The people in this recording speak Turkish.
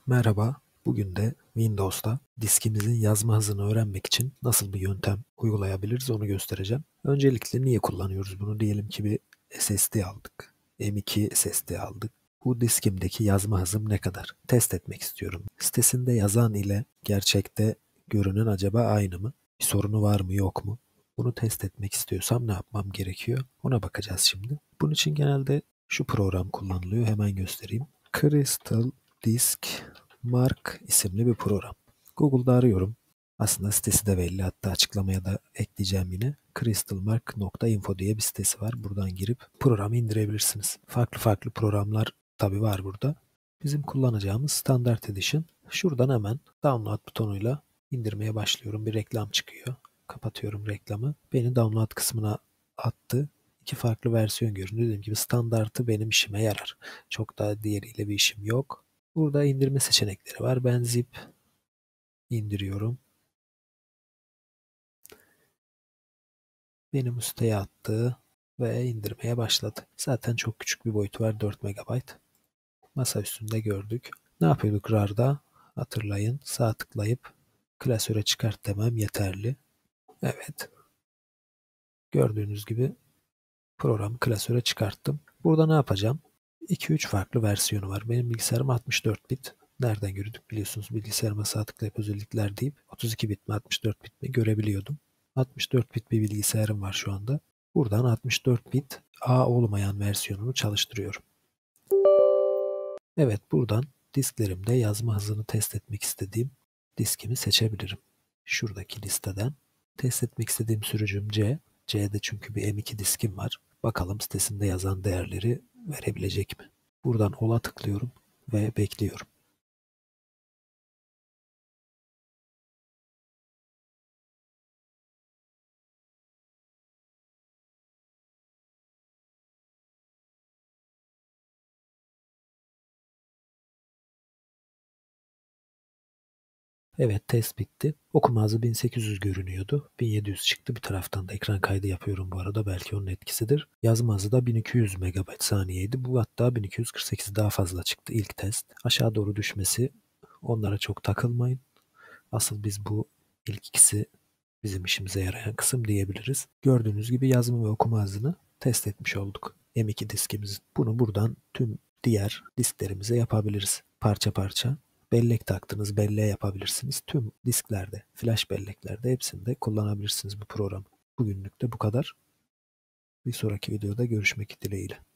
Merhaba, bugün de Windows'ta diskimizin yazma hızını öğrenmek için nasıl bir yöntem uygulayabiliriz onu göstereceğim. Öncelikle niye kullanıyoruz bunu? Diyelim ki bir SSD aldık. M.2 SSD aldık. Bu diskimdeki yazma hızım ne kadar? Test etmek istiyorum. Sitesinde yazan ile gerçekte görünen acaba aynı mı? Bir sorunu var mı yok mu? Bunu test etmek istiyorsam ne yapmam gerekiyor? Ona bakacağız şimdi. Bunun için genelde şu program kullanılıyor. Hemen göstereyim. Crystal Disk Mark isimli bir program. Google'da arıyorum. Aslında sitesi de belli. Hatta açıklamaya da ekleyeceğim yine. crystalmark.info diye bir sitesi var. Buradan girip programı indirebilirsiniz. Farklı farklı programlar tabi var burada. Bizim kullanacağımız Standard Edition. Şuradan hemen download butonuyla indirmeye başlıyorum. Bir reklam çıkıyor. Kapatıyorum reklamı. Beni download kısmına attı. İki farklı versiyon görünüyor. Dediğim gibi standartı benim işime yarar. Çok daha diğeriyle bir işim yok. Burada indirme seçenekleri var. Ben zip indiriyorum. Benim siteye attı ve indirmeye başladı. Zaten çok küçük bir boyutu var, 4 MB. Masa üstünde gördük. Ne yapıyorduk RAR'da? Hatırlayın. Sağ tıklayıp klasöre çıkart demem yeterli. Evet. Gördüğünüz gibi programı klasöre çıkarttım. Burada ne yapacağım? 2-3 farklı versiyonu var. Benim bilgisayarım 64 bit. Nereden gördük biliyorsunuz, bilgisayarıma sağ tıklayıp özellikler deyip 32 bit mi 64 bit mi görebiliyordum. 64 bit bir bilgisayarım var şu anda. Buradan 64 bit A olmayan versiyonunu çalıştırıyorum. Evet, buradan disklerimde yazma hızını test etmek istediğim diskimi seçebilirim. Şuradaki listeden test etmek istediğim sürücüm C. C'de çünkü bir M.2 diskim var. Bakalım sitesinde yazan değerleri verebilecek mi? Buradan All'a tıklıyorum ve bekliyorum. Evet, test bitti. Okuma hızı 1800 görünüyordu. 1700 çıktı. Bir taraftan da ekran kaydı yapıyorum bu arada. Belki onun etkisidir. Yazma hızı da 1200 MB saniyeydi. Bu hatta 1248 daha fazla çıktı ilk test. Aşağı doğru düşmesi, onlara çok takılmayın. Asıl biz bu ilk ikisi bizim işimize yarayan kısım diyebiliriz. Gördüğünüz gibi yazma ve okuma hızını test etmiş olduk M.2 diskimizin. Bunu buradan tüm diğer disklerimize yapabiliriz. Parça parça. Bellek taktınız, belleğe yapabilirsiniz. Tüm disklerde, flash belleklerde hepsinde kullanabilirsiniz bu programı. Bugünlük de bu kadar. Bir sonraki videoda görüşmek dileğiyle.